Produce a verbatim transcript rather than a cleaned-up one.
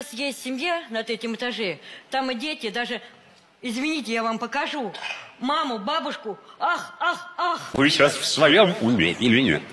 У нас есть семья на третьем этаже, там и дети, даже, извините, я вам покажу, маму, бабушку, ах, ах, ах. Вы сейчас в своем уме или нет?